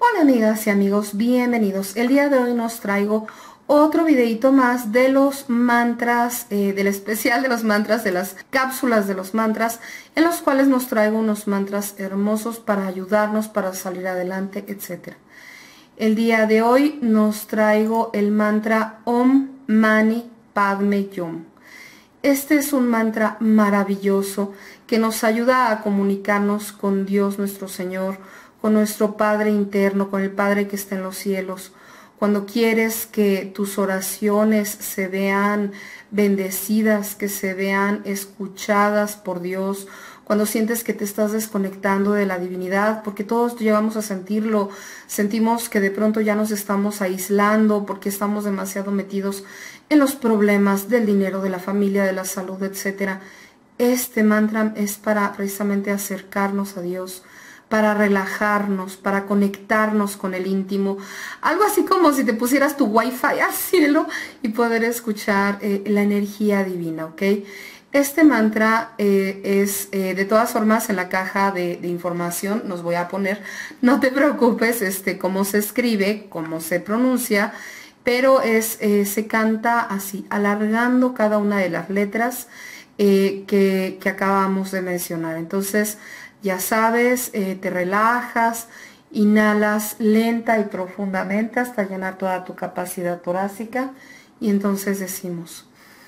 Hola amigas y amigos, bienvenidos. El día de hoy nos traigo otro videito más de los mantras, del especial de los mantras, de las cápsulas de los mantras, en los cuales nos traigo unos mantras hermosos para ayudarnos, para salir adelante, etc. El día de hoy nos traigo el mantra Om Mani Padme Hum. Este es un mantra maravilloso que nos ayuda a comunicarnos con Dios nuestro Señor, con nuestro Padre interno, con el Padre que está en los cielos. Cuando quieres que tus oraciones se vean bendecidas, que se vean escuchadas por Dios, cuando sientes que te estás desconectando de la divinidad, porque todos llegamos a sentirlo, sentimos que de pronto ya nos estamos aislando porque estamos demasiado metidos en los problemas del dinero, de la familia, de la salud, etc. Este mantra es para precisamente acercarnos a Dios, para relajarnos, para conectarnos con el íntimo, algo así como si te pusieras tu wifi al cielo y poder escuchar la energía divina, ¿ok? Este mantra es, de todas formas, en la caja de información nos voy a poner, no te preocupes, cómo se escribe, cómo se pronuncia, pero se canta así, alargando cada una de las letras que acabamos de mencionar. Entonces, ya sabes, te relajas, inhalas lenta y profundamente hasta llenar toda tu capacidad torácica y entonces decimos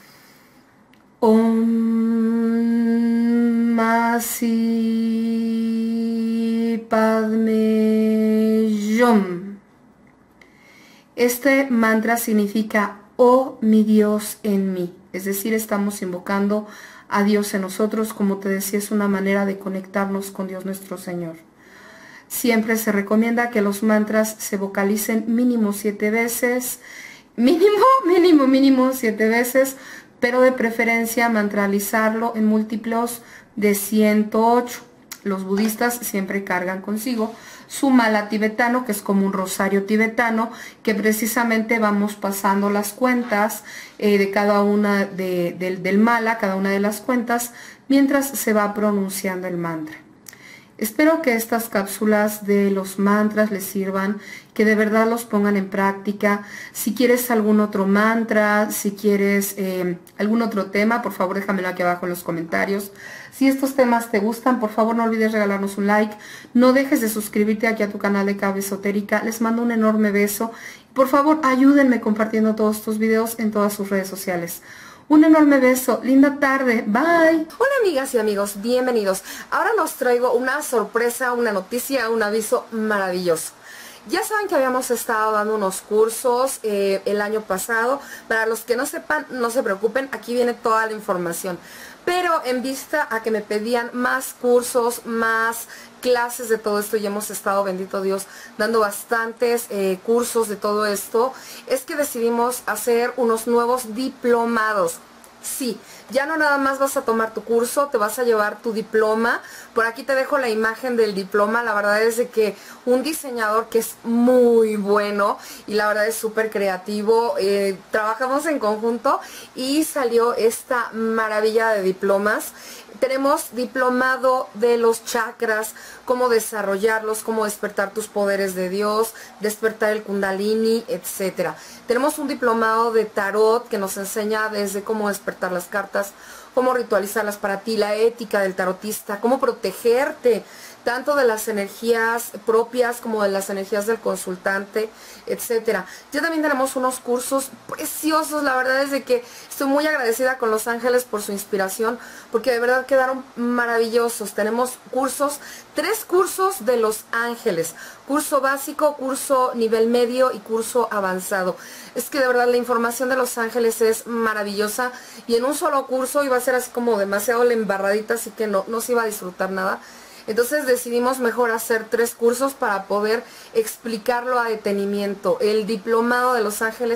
Om Mani Padme Hum. Este mantra significa oh mi Dios en mí, es decir, estamos invocando a Dios en nosotros. Como te decía, es una manera de conectarnos con Dios nuestro Señor. Siempre se recomienda que los mantras se vocalicen mínimo 7 veces, mínimo 7 veces, pero de preferencia mantralizarlo en múltiplos de 108. Los budistas siempre cargan consigo su mala tibetano, que es como un rosario tibetano, que precisamente vamos pasando las cuentas de cada una del mala, cada una de las cuentas, mientras se va pronunciando el mantra. Espero que estas cápsulas de los mantras les sirvan, que de verdad los pongan en práctica. Si quieres algún otro mantra, si quieres algún otro tema, por favor déjamelo aquí abajo en los comentarios. Si estos temas te gustan, por favor no olvides regalarnos un like. No dejes de suscribirte aquí a tu canal de Cabra Esotérica. Les mando un enorme beso. Por favor, ayúdenme compartiendo todos estos videos en todas sus redes sociales. Un enorme beso, linda tarde, bye. Hola amigas y amigos, bienvenidos. Ahora nos traigo una sorpresa, una noticia, un aviso maravilloso. Ya saben que habíamos estado dando unos cursos el año pasado. Para los que no sepan, no se preocupen, aquí viene toda la información. Pero en vista a que me pedían más cursos, más clases de todo esto, y hemos estado, bendito Dios, dando bastantes cursos de todo esto, es que decidimos hacer unos nuevos diplomados. Sí, ya no nada más vas a tomar tu curso, te vas a llevar tu diploma. Por aquí te dejo la imagen del diploma. La verdad es de que un diseñador que es muy bueno y la verdad es súper creativo, trabajamos en conjunto y salió esta maravilla de diplomas. Tenemos diplomado de los chakras, cómo desarrollarlos, cómo despertar tus poderes de Dios, despertar el kundalini, etc. Tenemos un diplomado de tarot que nos enseña desde cómo despertar las cartas, cómo ritualizarlas para ti, la ética del tarotista, cómo protegerte tanto de las energías propias como de las energías del consultante, etcétera. Ya también tenemos unos cursos preciosos. La verdad es de que estoy muy agradecida con Los Ángeles por su inspiración, porque de verdad quedaron maravillosos. Tenemos cursos, 3 cursos de Los Ángeles, curso básico, curso nivel medio y curso avanzado. Es que de verdad la información de Los Ángeles es maravillosa y en un solo curso iba a ser así como demasiado la embarradita, así que no se iba a disfrutar nada. Entonces decidimos mejor hacer 3 cursos para poder explicarlo a detenimiento. El diplomado de Los Ángeles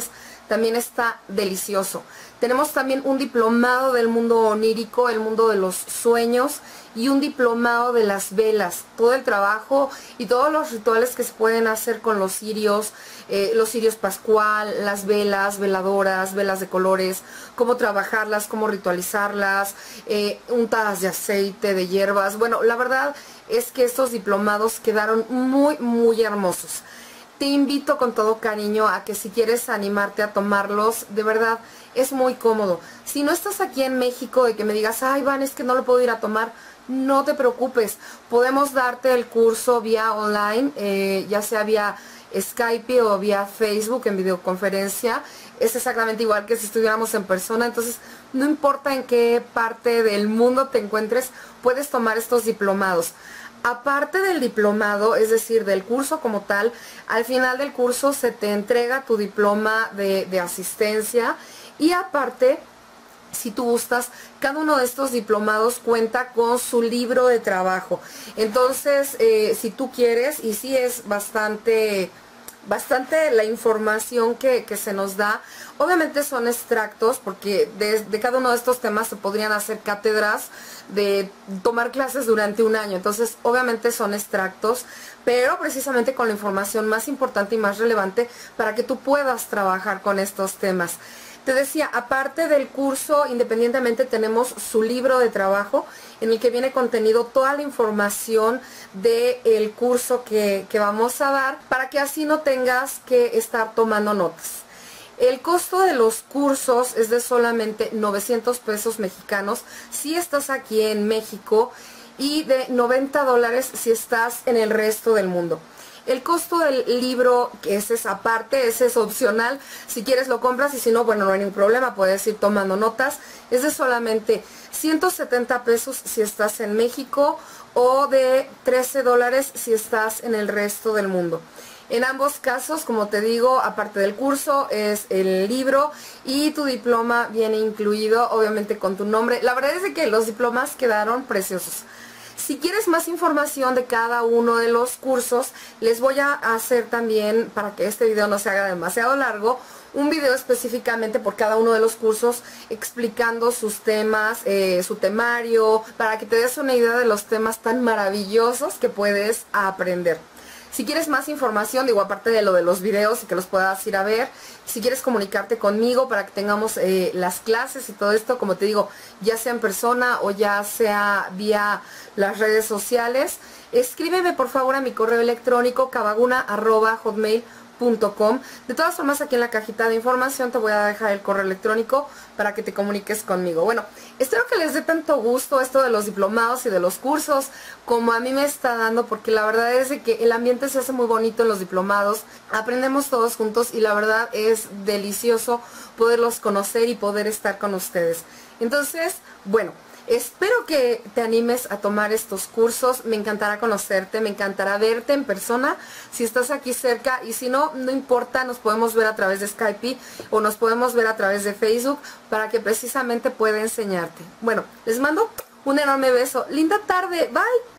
también está delicioso. Tenemos también un diplomado del mundo onírico, el mundo de los sueños, y un diplomado de las velas. Todo el trabajo y todos los rituales que se pueden hacer con los cirios pascual, las velas, veladoras, velas de colores, cómo trabajarlas, cómo ritualizarlas, untadas de aceite, de hierbas. Bueno, la verdad es que estos diplomados quedaron muy, muy hermosos. Te invito con todo cariño a que si quieres animarte a tomarlos, de verdad es muy cómodo. Si no estás aquí en México de que me digas, ay Van, es que no lo puedo ir a tomar, no te preocupes. Podemos darte el curso vía online, ya sea vía Skype o vía Facebook en videoconferencia. Es exactamente igual que si estuviéramos en persona. Entonces, no importa en qué parte del mundo te encuentres, puedes tomar estos diplomados. Aparte del diplomado, es decir, del curso como tal, al final del curso se te entrega tu diploma de asistencia, y aparte, si tú gustas, cada uno de estos diplomados cuenta con su libro de trabajo. Entonces, si tú quieres, y sí es bastante la información que se nos da. Obviamente son extractos, porque de cada uno de estos temas se podrían hacer cátedras de tomar clases durante un año. Entonces, obviamente son extractos, pero precisamente con la información más importante y más relevante para que tú puedas trabajar con estos temas. Te decía, aparte del curso, independientemente tenemos su libro de trabajo en el que viene contenido toda la información del curso que vamos a dar, para que así no tengas que estar tomando notas. El costo de los cursos es de solamente 900 pesos mexicanos si estás aquí en México, y de $90 si estás en el resto del mundo. El costo del libro, que ese es aparte, ese es opcional. Si quieres lo compras, y si no, bueno, no hay ningún problema, puedes ir tomando notas. Es de solamente 170 pesos si estás en México, o de $13 si estás en el resto del mundo. En ambos casos, como te digo, aparte del curso, es el libro, y tu diploma viene incluido, obviamente con tu nombre. La verdad es de que los diplomas quedaron preciosos. Si quieres más información de cada uno de los cursos, les voy a hacer también, para que este video no se haga demasiado largo, un video específicamente por cada uno de los cursos, explicando sus temas, su temario, para que te des una idea de los temas tan maravillosos que puedes aprender. Si quieres más información, digo, aparte de lo de los videos y que los puedas ir a ver, si quieres comunicarte conmigo para que tengamos las clases y todo esto, como te digo, ya sea en persona o ya sea vía las redes sociales, escríbeme por favor a mi correo electrónico cavaguna@hotmail.com. De todas formas, aquí en la cajita de información te voy a dejar el correo electrónico para que te comuniques conmigo. Bueno, espero que les dé tanto gusto esto de los diplomados y de los cursos como a mí me está dando, porque la verdad es de que el ambiente se hace muy bonito en los diplomados, aprendemos todos juntos y la verdad es delicioso poderlos conocer y poder estar con ustedes. Entonces, bueno, espero que te animes a tomar estos cursos. Me encantará conocerte, me encantará verte en persona si estás aquí cerca, y si no, no importa, nos podemos ver a través de Skype o nos podemos ver a través de Facebook, para que precisamente pueda enseñarte. Bueno, les mando un enorme beso. Linda tarde, bye.